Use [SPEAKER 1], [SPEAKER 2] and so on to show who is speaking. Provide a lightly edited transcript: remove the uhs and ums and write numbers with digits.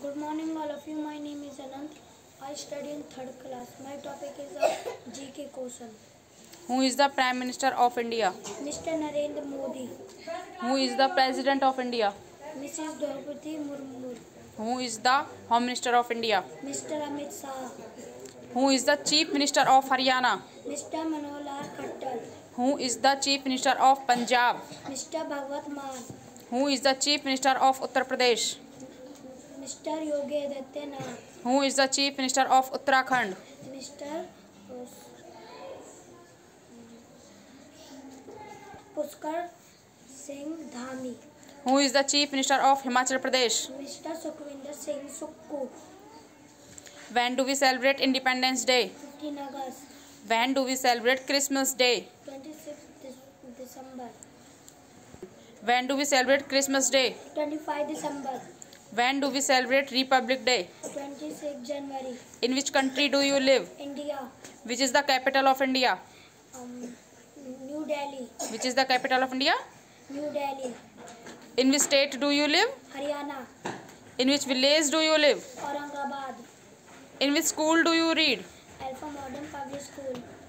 [SPEAKER 1] Good morning, all of you. My name is Anant. I study in third class. My topic is a GK question.
[SPEAKER 2] Who is the Prime Minister of India?
[SPEAKER 1] Mr. Narendra Modi.
[SPEAKER 2] Who is the President of India?
[SPEAKER 1] Mrs. Draupadi Murmu.
[SPEAKER 2] Who is the Home Minister of India?
[SPEAKER 1] Mr. Amit Shah.
[SPEAKER 2] Who is the Chief Minister of Haryana?
[SPEAKER 1] Mr. Manohar Lal Khattar.
[SPEAKER 2] Who is the Chief Minister of Punjab?
[SPEAKER 1] Mr. Bhagwat Mann.
[SPEAKER 2] Who is the Chief Minister of Uttar Pradesh?
[SPEAKER 1] Mr. Yogi Adityanath.
[SPEAKER 2] Who is the Chief Minister of Uttarakhand?
[SPEAKER 1] Mr. Pushkar Singh Dhami.
[SPEAKER 2] Who is the Chief Minister of Himachal Pradesh?
[SPEAKER 1] Mr. Sukhwinder Singh Sukku.
[SPEAKER 2] When do we celebrate Independence Day?
[SPEAKER 1] 15 August.
[SPEAKER 2] When do we celebrate Christmas Day?
[SPEAKER 1] 26 December.
[SPEAKER 2] When do we celebrate Christmas Day?
[SPEAKER 1] 25 December.
[SPEAKER 2] When do we celebrate Republic Day?
[SPEAKER 1] 26 January.
[SPEAKER 2] In which country do you live?
[SPEAKER 1] India.
[SPEAKER 2] Which is the capital of India?
[SPEAKER 1] New Delhi.
[SPEAKER 2] Which is the capital of India?
[SPEAKER 1] New Delhi.
[SPEAKER 2] In which state do you live?
[SPEAKER 1] Haryana.
[SPEAKER 2] In which village do you live?
[SPEAKER 1] Aurangabad.
[SPEAKER 2] In which school do you read?
[SPEAKER 1] Alpha Modern Public School.